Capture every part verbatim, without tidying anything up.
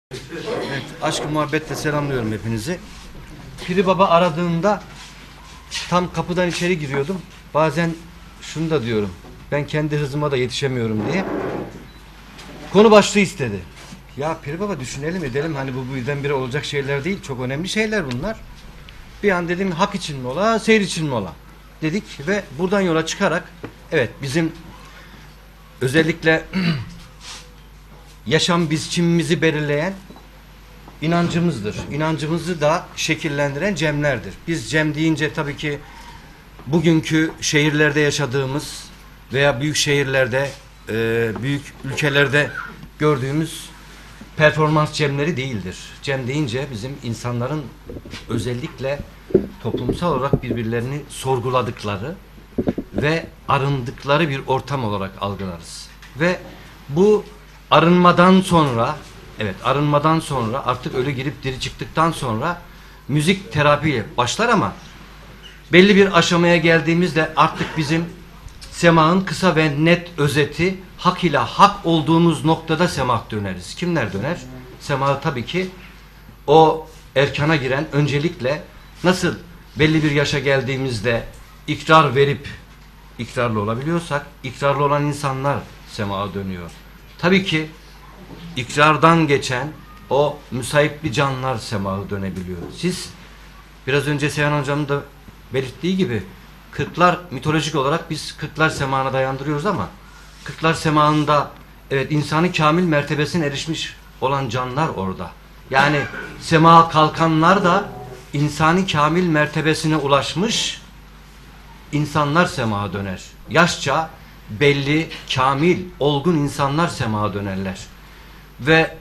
Evet, aşk-ı muhabbetle selamlıyorum hepinizi. Piri Baba aradığında tam kapıdan içeri giriyordum. Bazen şunu da diyorum. Ben kendi hızıma da yetişemiyorum diye. Konu başlığı istedi. Ya Piri Baba düşünelim edelim. Hani bu birdenbire olacak şeyler değil. Çok önemli şeyler bunlar. Bir an dedim hak için mi ola, seyir için mi ola dedik ve buradan yola çıkarak evet bizim özellikle yaşam biçimimizi belirleyen inancımızdır. İnancımızı da şekillendiren cemlerdir. Biz cem deyince tabii ki bugünkü şehirlerde yaşadığımız veya büyük şehirlerde, e, büyük ülkelerde gördüğümüz performans cemleri değildir. Cem deyince bizim insanların özellikle toplumsal olarak birbirlerini sorguladıkları ve arındıkları bir ortam olarak algılarız. Ve bu arınmadan sonra, evet arınmadan sonra artık ölü girip diri çıktıktan sonra müzik terapiyle başlar ama belli bir aşamaya geldiğimizde artık bizim semahın kısa ve net özeti hak ile hak olduğumuz noktada semah döneriz. Kimler döner? Semahı tabii ki o erkana giren öncelikle nasıl belli bir yaşa geldiğimizde ikrar verip ikrarlı olabiliyorsak ikrarlı olan insanlar semaha dönüyor. Tabii ki ikrardan geçen o müsahipli canlar semahı dönebiliyor. Siz biraz önce Seyhan Hocam'ın da belirttiği gibi kırklar mitolojik olarak biz kırklar semahına dayandırıyoruz ama kırklar semahında evet insanın kamil mertebesine erişmiş olan canlar orada. Yani semaha kalkanlar da insani kamil mertebesine ulaşmış insanlar semaha döner. Yaşça belli, kamil, olgun insanlar semaha dönerler. Ve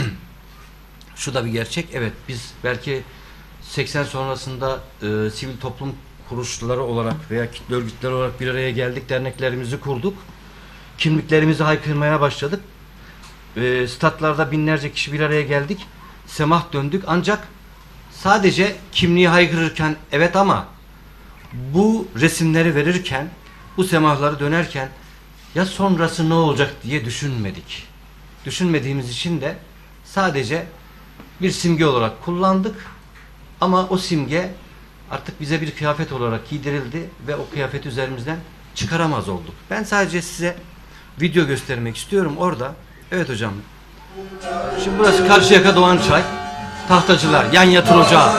şu da bir gerçek, evet biz belki seksen sonrasında e, sivil toplum kuruluşları olarak veya kitle örgütleri olarak bir araya geldik, derneklerimizi kurduk. Kimliklerimizi haykırmaya başladık. E, statlarda binlerce kişi bir araya geldik. Semah döndük ancak sadece kimliği haykırırken evet ama bu resimleri verirken, bu semahları dönerken ya sonrası ne olacak diye düşünmedik. Düşünmediğimiz için de sadece bir simge olarak kullandık ama o simge artık bize bir kıyafet olarak giydirildi ve o kıyafet üzerimizden çıkaramaz olduk. Ben sadece size video göstermek istiyorum orada. Evet hocam. Şimdi burası Karşıyaka Doğançay. Tahtacılar, yan yatır ocağı.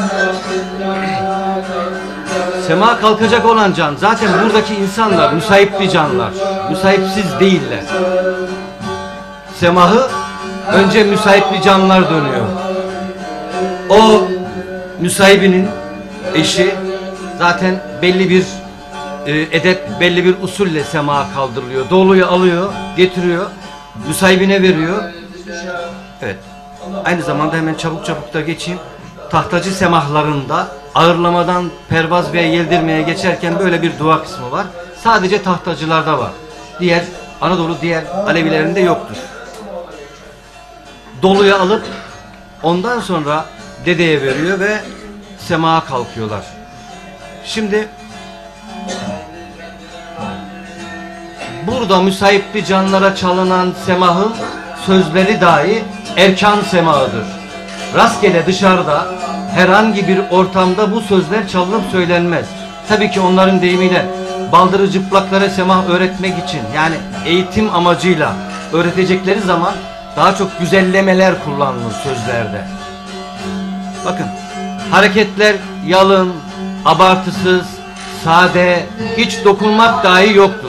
Semaha kalkacak olan can. Zaten buradaki insanlar müsahipli canlar. Müsahipsiz değiller. Semahı önce müsahipli canlar dönüyor. O müsahibinin eşi zaten belli bir e, edep, belli bir usulle semaha kaldırılıyor. Doluyu alıyor, getiriyor, müsahibine veriyor. Evet. Aynı zamanda hemen çabuk çabuk da geçeyim. Tahtacı semahlarında ağırlamadan pervaz veya yeldirmeye geçerken böyle bir dua kısmı var. Sadece tahtacılarda var. Diğer Anadolu diğer Alevilerinde yoktur. Doluyu alıp ondan sonra dedeye veriyor ve semaha kalkıyorlar. Şimdi burada müsahipli canlara çalınan semahın sözleri dahi erkan semahıdır. Rastgele dışarıda herhangi bir ortamda bu sözler çalınıp söylenmez. Tabii ki onların deyimiyle baldırı cıplaklara semah öğretmek için yani eğitim amacıyla öğretecekleri zaman daha çok güzellemeler kullanılır sözlerde. Bakın hareketler yalın, abartısız, sade, hiç dokunmak dahi yoktur.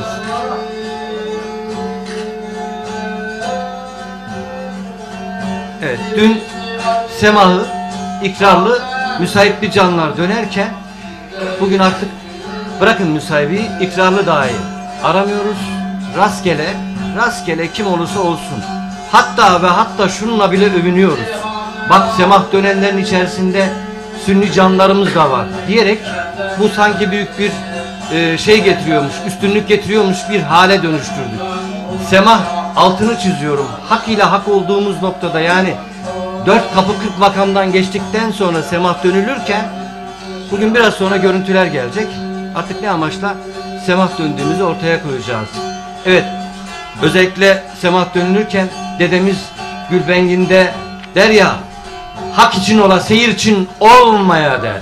Evet, dün semahı ikrarlı müsahipli canlar dönerken bugün artık bırakın müsahibi ikrarlı dahi aramıyoruz. Rastgele, rastgele kim olursa olsun. Hatta ve hatta şununla bile övünüyoruz. Bak semah dönenlerin içerisinde sünni canlarımız da var diyerek bu sanki büyük bir e, şey getiriyormuş, üstünlük getiriyormuş bir hale dönüştürdük. Semah altını çiziyorum. Hak ile hak olduğumuz noktada yani dört kapı kırk makamdan geçtikten sonra semah dönülürken bugün biraz sonra görüntüler gelecek. Artık ne amaçla semah döndüğümüzü ortaya koyacağız. Evet, özellikle semah dönülürken dedemiz Gülbengin'de Der ya, hak için ola, seyir için olmaya der.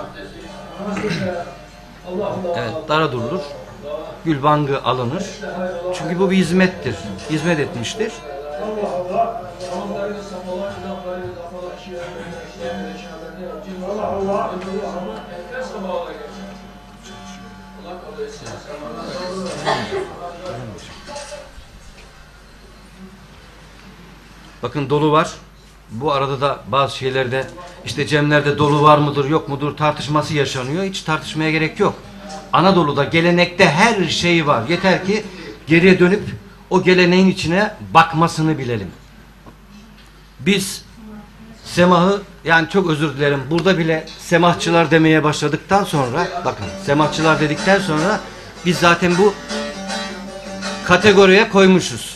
Evet, dara durulur. Gülbangı alınır. Çünkü bu bir hizmettir. Hizmet etmiştir. Bakın dolu var. Bu arada da bazı şeylerde işte cemlerde dolu var mıdır yok mudur tartışması yaşanıyor. Hiç tartışmaya gerek yok. Anadolu'da gelenekte her şey var. Yeter ki geriye dönüp o geleneğin içine bakmasını bilelim. Biz semahı, yani çok özür dilerim, burada bile semahçılar demeye başladıktan sonra, bakın semahçılar dedikten sonra biz zaten bu kategoriye koymuşuz.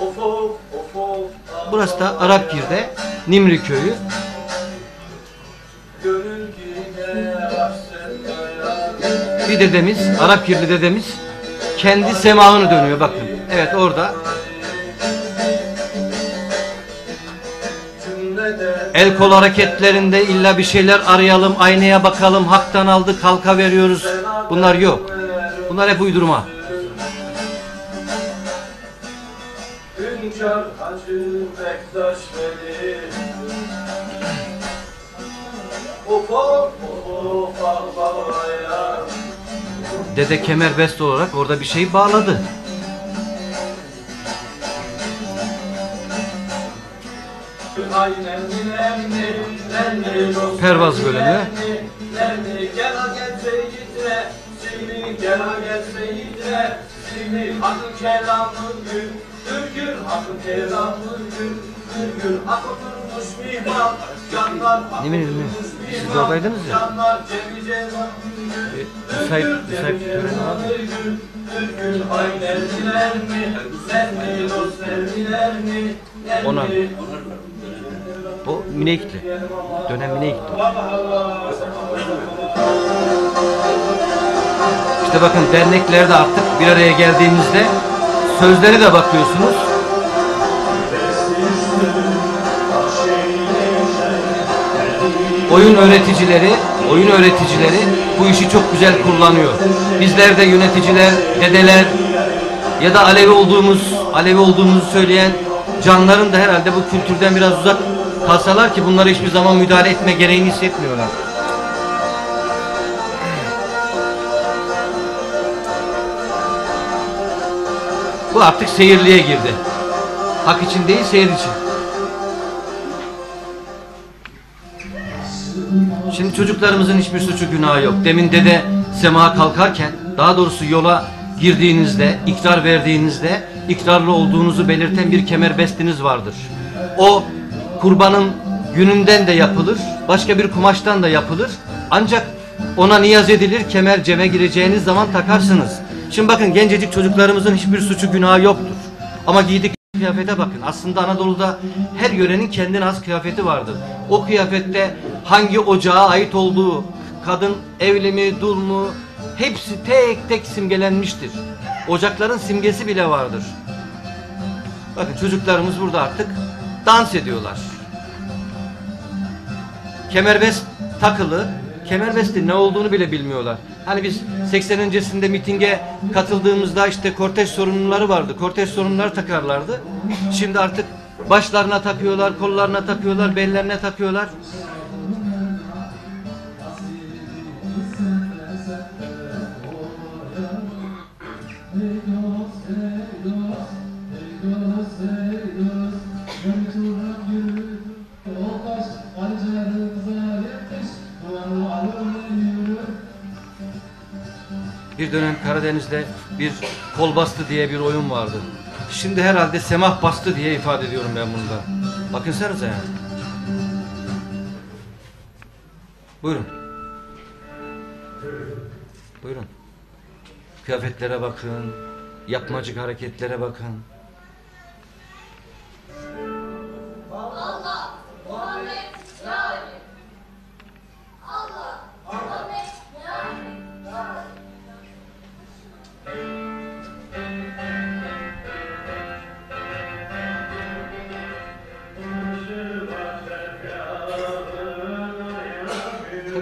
Burası da Arapgir'de Nimri Köyü. Bir dedemiz, Arapgirli dedemiz kendi semahını dönüyor, bakın. Evet, orada. El kol hareketlerinde illa bir şeyler arayalım, aynaya bakalım, haktan aldık, halka veriyoruz. Bunlar yok. Bunlar hep uydurma. Dede kemerbest olarak orada bir şey bağladı. Pervaz bölümü. Ne bileyim mi? Siz de oradaydınız ya. E, müsait, müsait tören abi. Ona. O Minekli. Dönem Minekli. İşte bakın derneklerde artık bir araya geldiğimizde sözlere de bakıyorsunuz. Oyun öğreticileri, oyun öğreticileri bu işi çok güzel kullanıyor. Bizler de yöneticiler, dedeler ya da Alevi olduğumuz, Alevi olduğumuzu söyleyen canların da herhalde bu kültürden biraz uzak kalsalar ki bunlara hiçbir zaman müdahale etme gereğini hissetmiyorlar. Bu artık seyirliğe girdi. Hak için değil, seyir için. Şimdi çocuklarımızın hiçbir suçu günahı yok. Demin dede semaha kalkarken, daha doğrusu yola girdiğinizde, ikrar verdiğinizde ikrarlı olduğunuzu belirten bir kemerbestiniz vardır. O kurbanın gününden de yapılır, başka bir kumaştan da yapılır. Ancak ona niyaz edilir, kemer ceme gireceğiniz zaman takarsınız. Şimdi bakın, gencecik çocuklarımızın hiçbir suçu günahı yoktur. Ama giydik kıyafete bakın. Aslında Anadolu'da her yörenin kendine has kıyafeti vardır. O kıyafette hangi ocağa ait olduğu, kadın evli mi, dul mu, hepsi tek tek simgelenmiştir. Ocakların simgesi bile vardır. Bakın çocuklarımız burada artık dans ediyorlar. Kemerbest takılı, kemerbestin ne olduğunu bile bilmiyorlar. Hani biz seksen öncesinde mitinge katıldığımızda işte kortej sorunları vardı. Kortej sorunları takarlardı. Şimdi artık başlarına takıyorlar, kollarına takıyorlar, bellerine takıyorlar. Bir dönem Karadeniz'de bir kol bastı diye bir oyun vardı. Şimdi herhalde semah bastı diye ifade ediyorum ben bunu da. Bakınsanıza yani. Buyurun. Buyurun. Kıyafetlere bakın. Yapmacık hareketlere bakın. Allah, Muhammed, Ya Ali. Allah, Muhammed, Ya Ali. Ya Ali.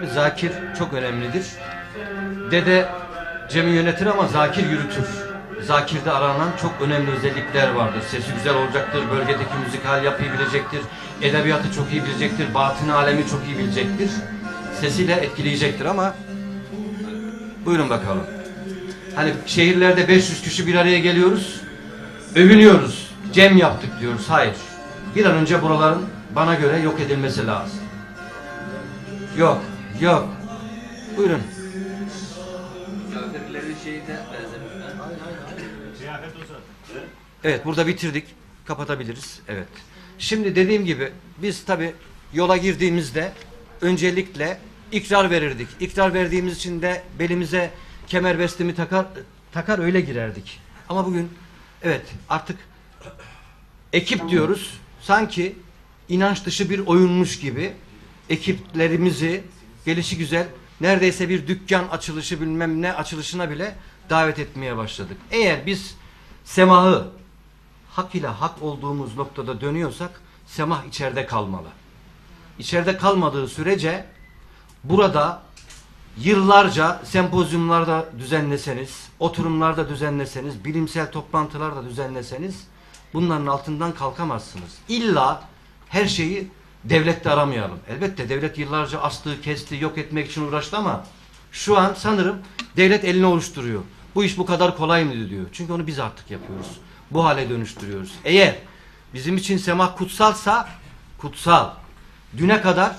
zakir çok önemlidir. Dede cemi yönetir ama zakir yürütür. Zakirde aranan çok önemli özellikler vardır. Sesi güzel olacaktır, bölgedeki müzikal yapıyı bilecektir, edebiyatı çok iyi bilecektir, batın alemi çok iyi bilecektir. Sesiyle etkileyecektir ama buyurun bakalım. Hani şehirlerde beş yüz kişi bir araya geliyoruz, övünüyoruz, cem yaptık diyoruz. Hayır. Bir an önce buraların bana göre yok edilmesi lazım. Yok, yok. Buyurun. Kafirlerin şeyine benzemiş. Evet, burada bitirdik. Kapatabiliriz. Evet. Şimdi dediğim gibi biz tabii yola girdiğimizde öncelikle ikrar verirdik. İkrar verdiğimiz için de belimize kemerbestimi takar takar öyle girerdik. Ama bugün evet artık ekip diyoruz. Sanki inanç dışı bir oyunmuş gibi ekiplerimizi gelişigüzel neredeyse bir dükkan açılışı bilmem ne açılışına bile davet etmeye başladık. Eğer biz semahı hak ile hak olduğumuz noktada dönüyorsak semah içeride kalmalı. İçeride kalmadığı sürece burada yıllarca sempozyumlarda düzenleseniz, oturumlarda düzenleseniz, bilimsel toplantılarda düzenleseniz bunların altından kalkamazsınız. İlla her şeyi devlette aramayalım. Elbette devlet yıllarca astığı, kestiği, yok etmek için uğraştı ama şu an sanırım devlet elini oluşturuyor. Bu iş bu kadar kolay mı diyor. Çünkü onu biz artık yapıyoruz. Bu hale dönüştürüyoruz. Eğer bizim için semah kutsalsa kutsal. Düne kadar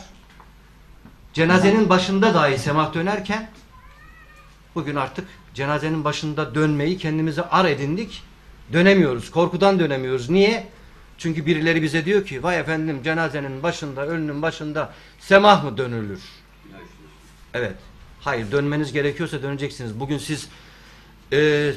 cenazenin başında dahi semah dönerken bugün artık cenazenin başında dönmeyi kendimize ar edindik. Dönemiyoruz. Korkudan dönemiyoruz. Niye? Çünkü birileri bize diyor ki vay efendim cenazenin başında, ölünün başında semah mı dönülür? Evet. Hayır, dönmeniz gerekiyorsa döneceksiniz. Bugün siz e,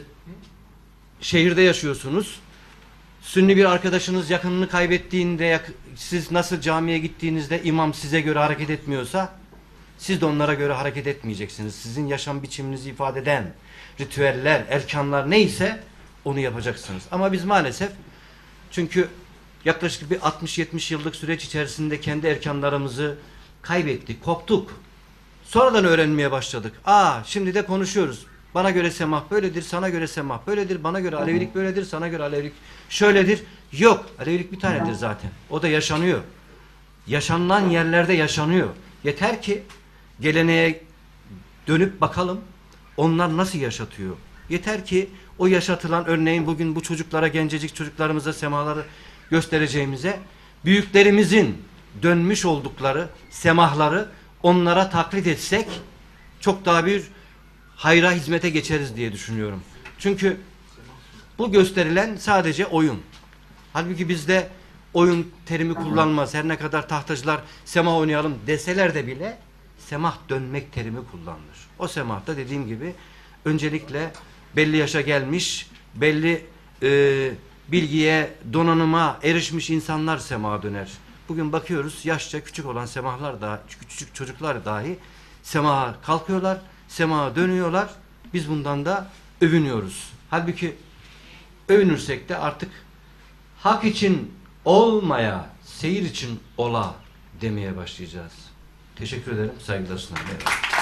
şehirde yaşıyorsunuz. Sünni bir arkadaşınız yakınını kaybettiğinde yak siz nasıl camiye gittiğinizde imam size göre hareket etmiyorsa siz de onlara göre hareket etmeyeceksiniz. Sizin yaşam biçiminizi ifade eden ritüeller, erkanlar neyse onu yapacaksınız. Ama biz maalesef çünkü yaklaşık bir altmış yetmiş yıllık süreç içerisinde kendi erkanlarımızı kaybettik, koptuk. Sonradan öğrenmeye başladık. Aa, şimdi de konuşuyoruz. Bana göre semah böyledir, sana göre semah böyledir, bana göre Alevilik böyledir, sana göre Alevilik şöyledir. Yok, Alevilik bir tanedir zaten. O da yaşanıyor. Yaşanılan yerlerde yaşanıyor. Yeter ki geleneğe dönüp bakalım onlar nasıl yaşatıyor. Yeter ki o yaşatılan örneğin bugün bu çocuklara, gencecik çocuklarımıza semahları göstereceğimize büyüklerimizin dönmüş oldukları semahları onlara taklit etsek çok daha bir hayra hizmete geçeriz diye düşünüyorum. Çünkü bu gösterilen sadece oyun. Halbuki bizde oyun terimi kullanmaz. Her ne kadar tahtacılar semah oynayalım deseler de bile semah dönmek terimi kullanılır. O semahta dediğim gibi öncelikle belli yaşa gelmiş, belli e, bilgiye, donanıma erişmiş insanlar semaha döner. Bugün bakıyoruz yaşça küçük olan semahlar da, küçük çocuklar dahi semaha kalkıyorlar, semaha dönüyorlar. Biz bundan da övünüyoruz. Halbuki övünürsek de artık hak için olmaya, seyir için ola demeye başlayacağız. Teşekkür ederim. Saygılar sunarım.